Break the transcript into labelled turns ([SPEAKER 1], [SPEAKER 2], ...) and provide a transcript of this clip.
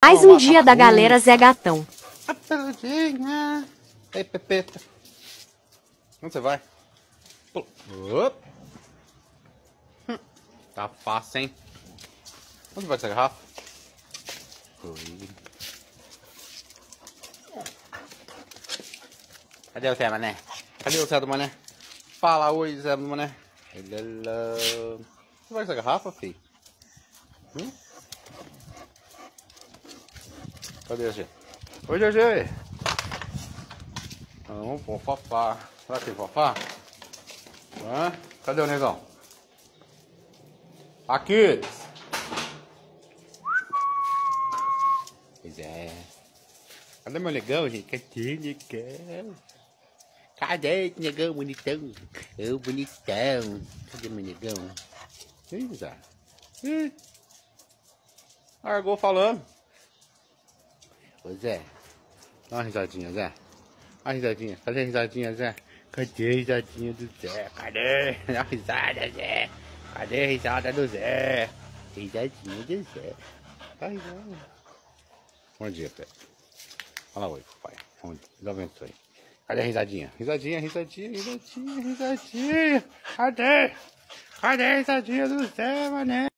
[SPEAKER 1] Mais um dia da galera Zé Gatão.
[SPEAKER 2] A peludinha. Ei, Pepeta. Onde você vai? Tá fácil, hein? Onde vai essa garrafa? Cadê o Zé, mané? Cadê o Zé do mané? Fala oi, Zé do mané. Onde vai essa garrafa, filho? Cadê a G? Oi, GG! Vamos pôr Fafá. Será que tem Fafá? Cadê o negão? Aqui! Pois é. Cadê meu negão, gente? Cadê negão? Cadê esse negão bonitão? Eu bonitão. Cadê meu negão? Ih, Zé. Ih. Largou falando. Ô Zé, dá uma risadinha, Zé. Uma risadinha. Cadê a risadinha, Zé? Cadê a risadinha do Zé? Cadê a risada, Zé? Cadê a risada do Zé? Risadinha do Zé. Tá risada. Bom dia, Pé. Fala oi, papai. Bom dia. Deus abençoe. Cadê a risadinha? Risadinha, risadinha, risadinha, risadinha. Cadê? Cadê a risadinha do Zé, mané?